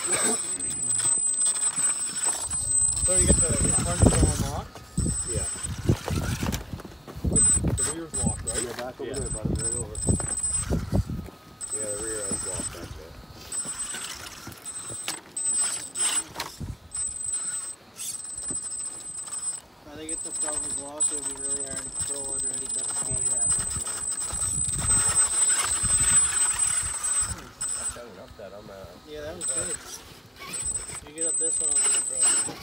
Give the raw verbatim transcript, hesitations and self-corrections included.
So you get the front door unlocked? Yeah. The rear's locked, right? Yeah, back over yeah. there, buddy. Right over. Yeah, the rear end's locked back there. I think if the front was locked, it would be really hard to control under any kind of speed. That's setting up that I'm uh Yeah, that was good. You get up this one, I'll get it, bro.